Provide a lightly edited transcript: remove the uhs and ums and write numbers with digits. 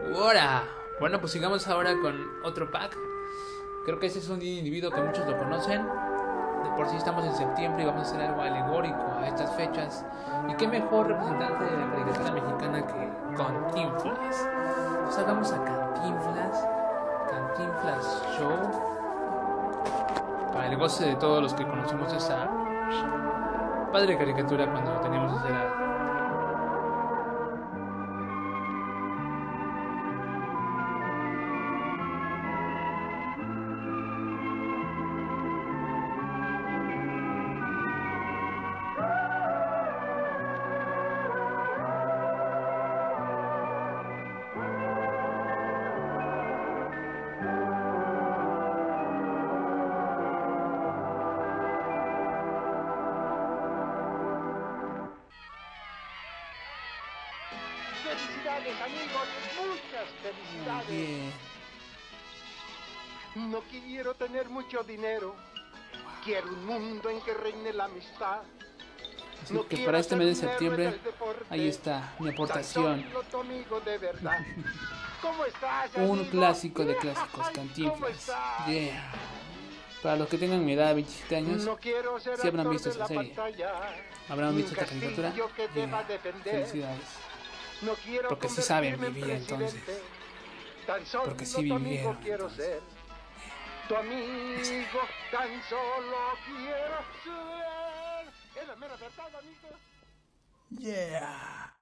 Ahora, bueno, pues sigamos ahora con otro pack. Creo que ese es un individuo que muchos lo conocen. De por sí estamos en septiembre y vamos a hacer algo alegórico a estas fechas. Y qué mejor representante de la caricatura mexicana que Cantinflas. Entonces hagamos a Cantinflas, Cantinflas Show, para el goce de todos los que conocimos esa padre caricatura cuando teníamos esa edad. Felicidades, amigos, muchas felicidades. Bien. No quiero tener mucho dinero. Quiero un mundo en que reine la amistad. Así No que quiero para este ser mes de un héroe septiembre, del deporte. ahí está mi Tan aportación. solo tu amigo de verdad. ¿Cómo estás, Un amigo? clásico de clásicos, Ay, ¿cómo Cantinflas. estás? Yeah. Para los que tengan mi edad, 27 años, No quiero ser sí habrán actor visto de esa la serie. pantalla, ¿Habrán ni visto un esta caricatura? castillo que deba Yeah. defender. Felicidades. No quiero Porque sí saben convertirme en vivir, entonces. presidente. Tan solo Porque sí tu amigo vivieron, quiero entonces. ser. Tu amigo tan solo quiero ser. Es la mera verdad, amigo. Yeah.